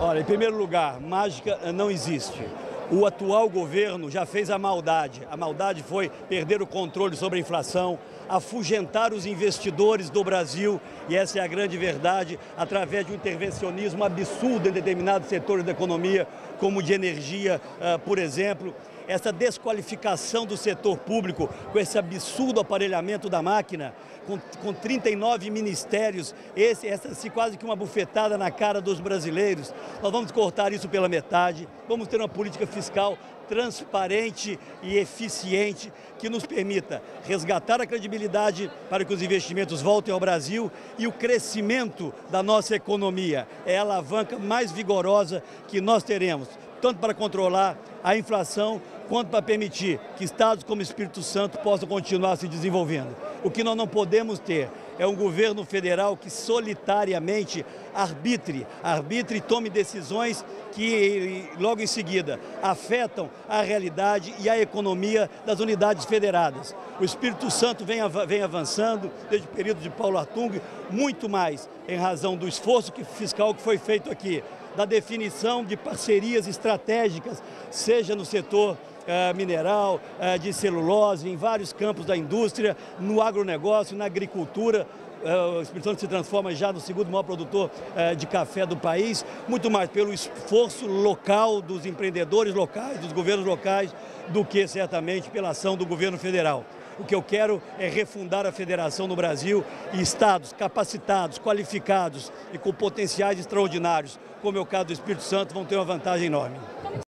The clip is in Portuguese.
Olha, em primeiro lugar, mágica não existe. O atual governo já fez a maldade. A maldade foi perder o controle sobre a inflação, afugentar os investidores do Brasil, e essa é a grande verdade, através de um intervencionismo absurdo em determinados setores da economia, como de energia, por exemplo. Essa desqualificação do setor público, com esse absurdo aparelhamento da máquina, com 39 ministérios, essa quase que uma bufetada na cara dos brasileiros. Nós vamos cortar isso pela metade, vamos ter uma política fiscal transparente e eficiente que nos permita resgatar a credibilidade para que os investimentos voltem ao Brasil e o crescimento da nossa economia. É a alavanca mais vigorosa que nós teremos, tanto para controlar a inflação, quanto para permitir que estados como Espírito Santo possam continuar se desenvolvendo. O que nós não podemos ter é um governo federal que solitariamente arbitre e tome decisões que logo em seguida afetam a realidade e a economia das unidades federadas. O Espírito Santo vem avançando desde o período de Paulo Artung, muito mais em razão do esforço fiscal que foi feito aqui, da definição de parcerias estratégicas, seja no setor mineral, de celulose, em vários campos da indústria, no agronegócio, na agricultura. O Espírito Santo se transforma já no segundo maior produtor de café do país, muito mais pelo esforço local dos empreendedores locais, dos governos locais, do que certamente pela ação do governo federal. O que eu quero é refundar a federação no Brasil e estados capacitados, qualificados e com potenciais extraordinários, como é o caso do Espírito Santo, vão ter uma vantagem enorme.